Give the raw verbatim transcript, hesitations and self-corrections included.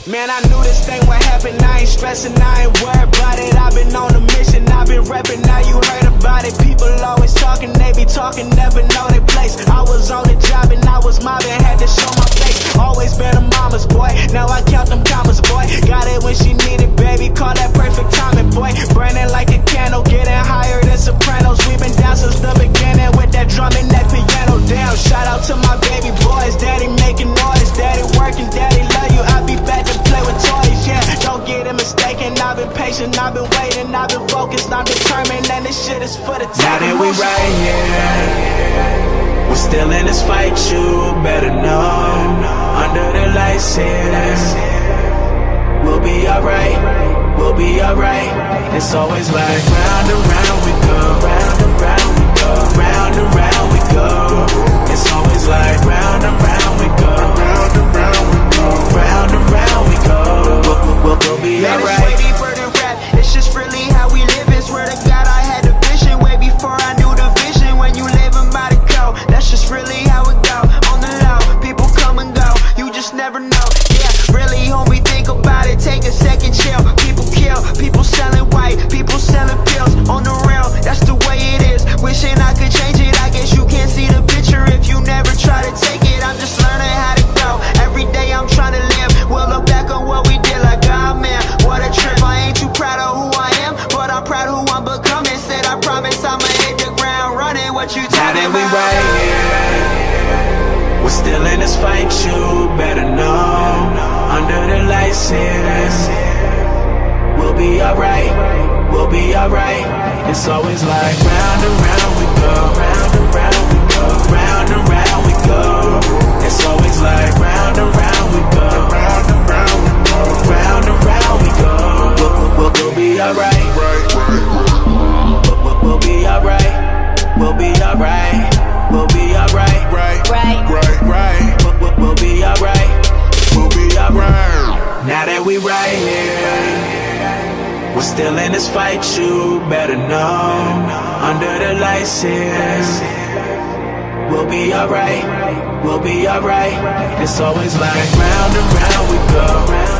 Man, I knew this thing would happen, I ain't stressing, I ain't worried about it. I've been on a mission, I've been repping, now you heard about it. People always talking, they be talking, never know their place. I was on the job and I was mobbing, had to show my face. Always been a mama's boy, now I count them commas, boy. Got it when she needed, baby, call that perfect timing, boy. Burning like a candle, getting higher than Sopranos. We've been down since the beginning with that drum and that piano. Damn, shout out to my baby boys, daddy making noise, daddy working, daddy love you, I be back to play with toys, yeah. Don't get it mistaken, I've been patient, I've been waiting, I've been focused, I'm determined, and this shit is for the time. Now that we right here, we're still in this fight, you better know. Under the lights here, we'll be alright, we'll be alright. It's always like round and round we go, round and round we go, round and round we go. It's always like round and round we go, round and round we go, round and round we go. We'll, we'll, we'll be alright. alright. Man, it's way deeper than rap, it's just really how we live. It's swear to God I had the vision way before I knew the vision. When you living by the code, that's just really how it go. On the low, people come and go, you just never know. Yeah, really homie, think about it, take a second, chill. People kill, people selling white, people selling pills. On the real, that's the way it is. Wishing I could change it, I guess you can't see the picture if you never try to take it. I'm just learning how to go, every day I'm trying to live. We'll look back on what we did like, oh man, what a trip. I ain't too proud of who I am, but I'm proud who I'm becoming. Said I promise I'ma hit the ground running. What you talking about? Now that we right here, we're still in this fight, you better know. Under the lights here, we'll be alright, we'll be alright. It's always like round and round we go, round and round we go, round and round we go. It's always like round and round we go, round and round we go, round and round we go. We'll, we'll, we'll be alright, we'll, we'll be alright, we'll be alright, we'll be alright, right, right, right, right. We'll, we'll, we'll be alright, we'll be alright. Now that we right here, we're still in this fight, you better know. Under the lights here, we'll be alright, we'll be alright. It's always like round and round we go.